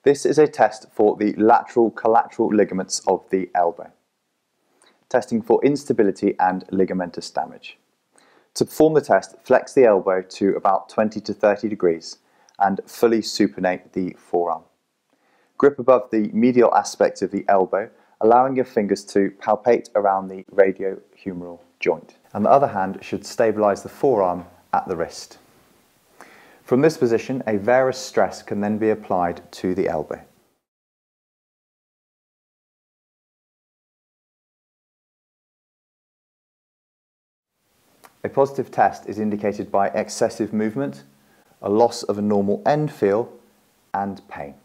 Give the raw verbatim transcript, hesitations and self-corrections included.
This is a test for the lateral collateral ligaments of the elbow, testing for instability and ligamentous damage. To perform the test, flex the elbow to about twenty to thirty degrees and fully supinate the forearm. Grip above the medial aspect of the elbow, allowing your fingers to palpate around the radiohumeral joint. And the other hand should stabilise the forearm at the wrist. From this position, a varus stress can then be applied to the elbow. A positive test is indicated by excessive movement, a loss of a normal end feel, and pain.